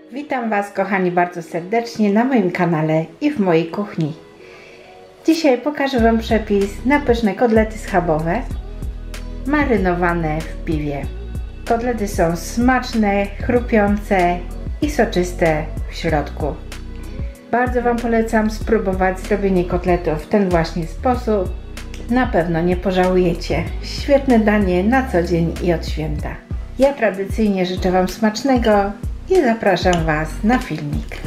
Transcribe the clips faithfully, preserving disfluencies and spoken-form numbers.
Witam Was, kochani, bardzo serdecznie na moim kanale i w mojej kuchni. Dzisiaj pokażę Wam przepis na pyszne kotlety schabowe marynowane w piwie. Kotlety są smaczne, chrupiące i soczyste w środku. Bardzo Wam polecam spróbować zrobienie kotletów w ten właśnie sposób. Na pewno nie pożałujecie. Świetne danie na co dzień i od święta. Ja tradycyjnie życzę Wam smacznego i zapraszam Was na filmik.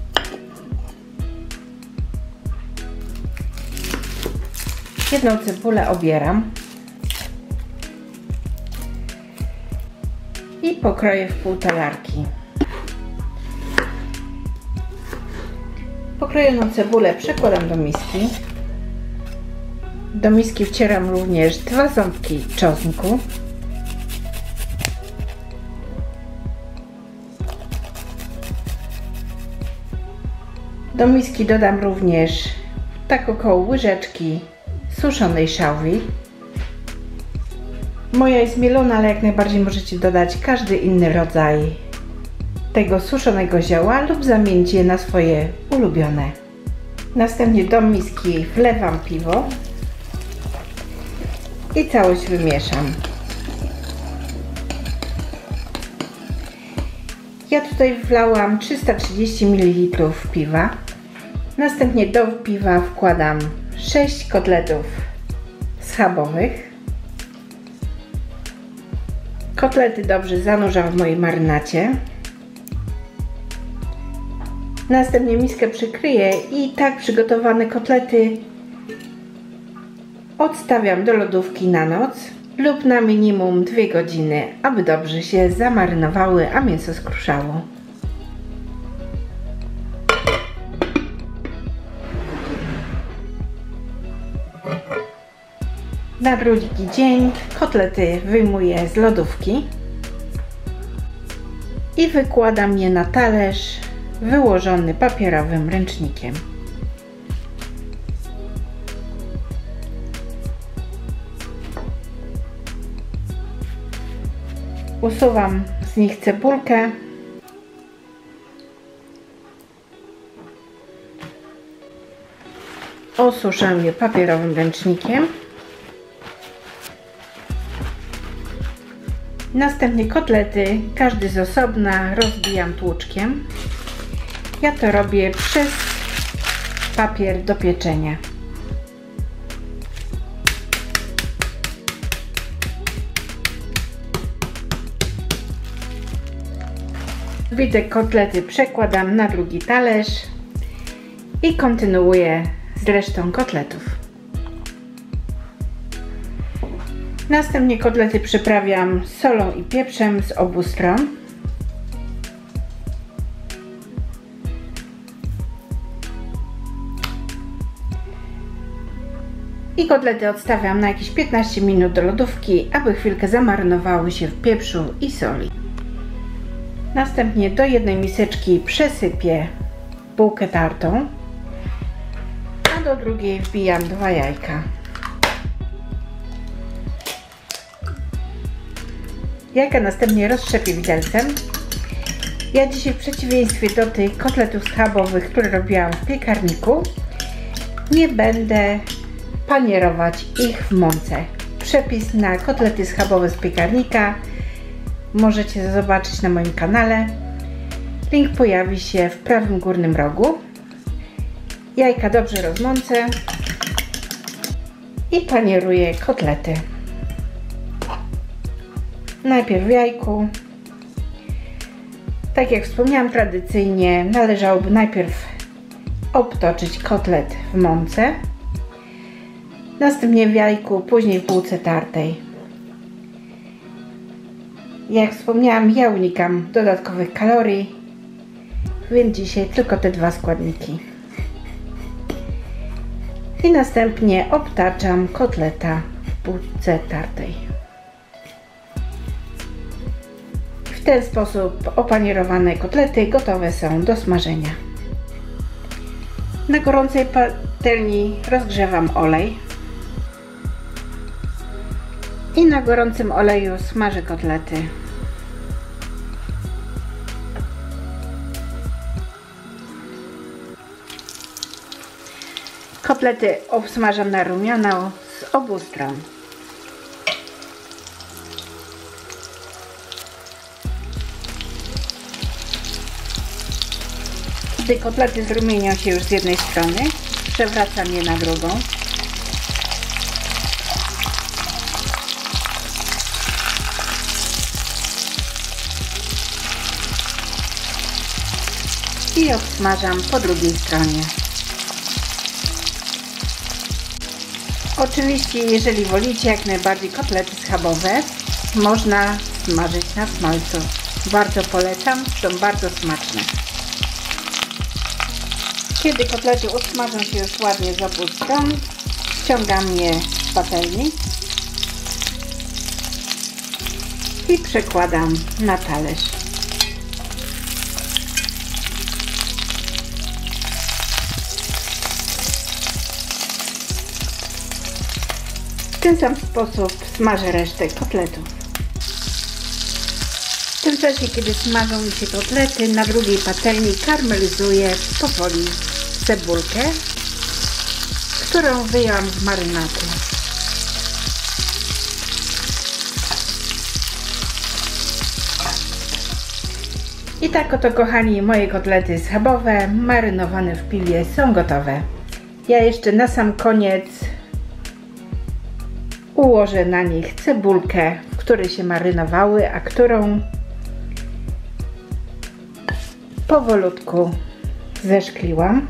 Jedną cebulę obieram i pokroję w pół talarki. Pokrojoną cebulę przekładam do miski. Do miski wcieram również dwa ząbki czosnku. Do miski dodam również tak około łyżeczki suszonej szałwi. Moja jest mielona, ale jak najbardziej możecie dodać każdy inny rodzaj tego suszonego zioła lub zamienić je na swoje ulubione. Następnie do miski wlewam piwo i całość wymieszam. Ja tutaj wlałam trzysta trzydzieści mililitrów piwa. Następnie do piwa wkładam sześć kotletów schabowych. Kotlety dobrze zanurzam w mojej marynacie. Następnie miskę przykryję i tak przygotowane kotlety odstawiam do lodówki na noc lub na minimum dwie godziny, aby dobrze się zamarynowały, a mięso skruszało. Na drugi dzień kotlety wyjmuję z lodówki i wykładam je na talerz wyłożony papierowym ręcznikiem. Usuwam z nich cebulkę. Osuszę je papierowym ręcznikiem. Następnie kotlety, każdy z osobna, rozbijam tłuczkiem. Ja to robię przez papier do pieczenia. Zbite kotlety przekładam na drugi talerz i kontynuuję z resztą kotletów. Następnie kotlety przyprawiam solą i pieprzem z obu stron. I kotlety odstawiam na jakieś piętnaście minut do lodówki, aby chwilkę zamarynowały się w pieprzu i soli. Następnie do jednej miseczki przesypię bułkę tartą, a do drugiej wbijam dwa jajka. Jajka następnie roztrzepię widelcem. Ja dzisiaj w przeciwieństwie do tych kotletów schabowych, które robiłam w piekarniku, nie będę panierować ich w mące. Przepis na kotlety schabowe z piekarnika możecie zobaczyć na moim kanale. Link pojawi się w prawym górnym rogu. Jajka dobrze rozmącę i panieruję kotlety. Najpierw w jajku. Tak jak wspomniałam, tradycyjnie należałoby najpierw obtoczyć kotlet w mące, następnie w jajku, później w bułce tartej. Jak wspomniałam, ja unikam dodatkowych kalorii, więc dzisiaj tylko te dwa składniki. I następnie obtaczam kotleta w bułce tartej. W ten sposób opanierowane kotlety gotowe są do smażenia. Na gorącej patelni rozgrzewam olej i na gorącym oleju smażę kotlety. Kotlety obsmażam na rumiano z obu stron. Gdy kotlety zrumienią się już z jednej strony, przewracam je na drugą. I obsmażam po drugiej stronie. Oczywiście, jeżeli wolicie jak najbardziej kotlety schabowe, można smażyć na smalcu. Bardzo polecam, są bardzo smaczne. Kiedy kotlety usmażą się już ładnie z obu stron, ściągam je z patelni i przekładam na talerz. W ten sam sposób smażę resztę kotletów. W tym czasie, kiedy smażą mi się kotlety, na drugiej patelni karmelizuję powoli cebulkę, którą wyjęłam z marynatu. I tak oto, kochani, moje kotlety schabowe marynowane w piwie są gotowe. Ja jeszcze na sam koniec ułożę na nich cebulkę, w której się marynowały, a którą powolutku zeszkliłam.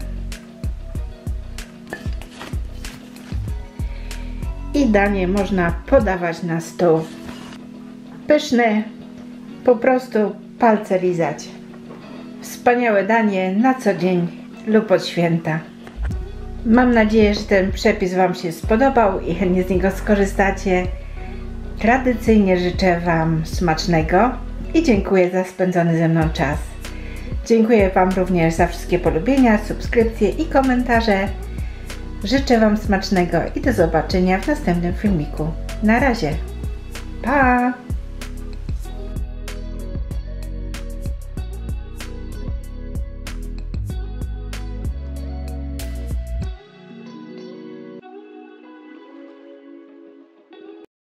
I danie można podawać na stół. Pyszne, po prostu palce lizać. Wspaniałe danie na co dzień lub od święta. Mam nadzieję, że ten przepis Wam się spodobał i chętnie z niego skorzystacie. Tradycyjnie życzę Wam smacznego i dziękuję za spędzony ze mną czas. Dziękuję Wam również za wszystkie polubienia, subskrypcje i komentarze. Życzę Wam smacznego i do zobaczenia w następnym filmiku. Na razie. Pa!